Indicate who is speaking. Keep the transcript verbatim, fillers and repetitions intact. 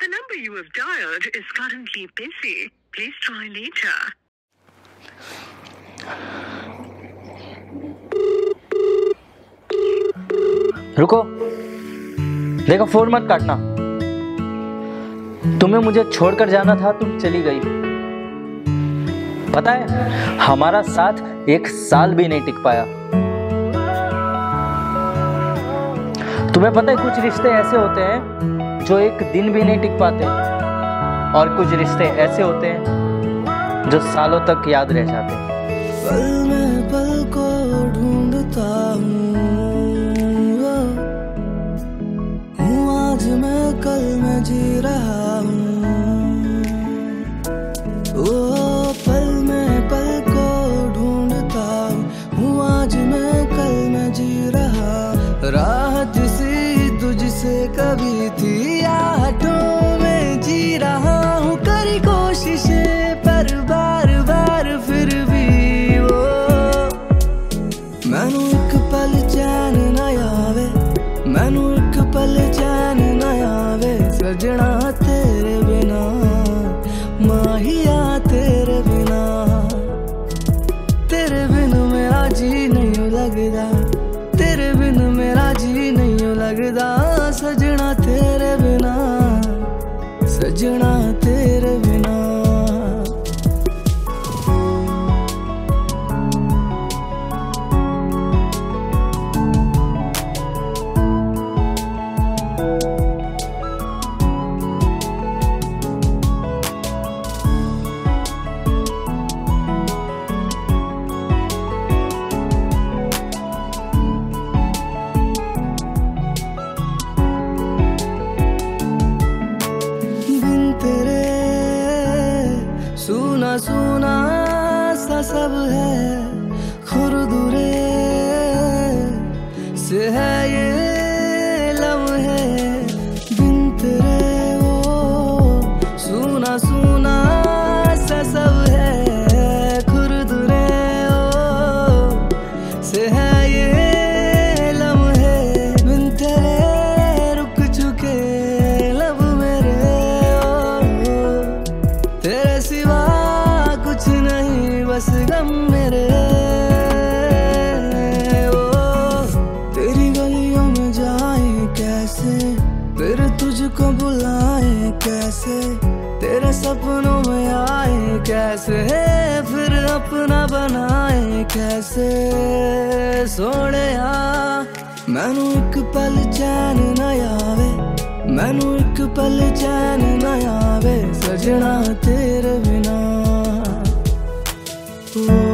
Speaker 1: number you have dialed is currently busy. Please try later.
Speaker 2: रुको, देखो phone मत काटना। तुम्हें मुझे छोड़कर जाना था, तुम चली गई। पता है हमारा साथ एक साल भी नहीं टिक पाया। तुम्हें पता है कुछ रिश्ते ऐसे होते हैं जो एक दिन भी नहीं टिक पाते, और कुछ रिश्ते ऐसे होते हैं जो सालों तक याद रह जाते हैं।
Speaker 3: पल में पल को ढूंढता हूँ, आज मैं कल में जी रहा हूँ। ओ पल में पल को ढूंढता हूँ, आज मैं कल में जी रहा। राहत सी तुझसे कभी थी, आहटों में जी रहा हूँ। करी कोशिशें पर बार बार फिर भी वो मैनू एक पल चैन न आवे, मैनू एक पल चैन न आवे। सजना तेरे बिना, माहिया तेरे बिना, तेरे बिन मेरा जी नहीं लगदा, तेरे बिन मेरा जी नहीं लगदा। सजना तेरे बिना, सजना तेरे बिना। सुना सुना सा सब है, खुरदुरे से है ये लम्हे। बिन तेरे ओ सुना सुना सा सब है, खुरदुरे ओ से है ये लम्हे। बिन तेरे रुक चुके लब मेरे ओ, तेरे सिवा कुछ नहीं बस गम मेरे। ओ तेरी गलियों में जाए कैसे, फिर तुझको बुलाए कैसे। तेरे सपनों में आए कैसे, फिर अपना बनाए कैसे। सोहणिया मैनू एक पल चैन न आवे, मैनू एक पल चैन न आवे। सजना तेरे बिना।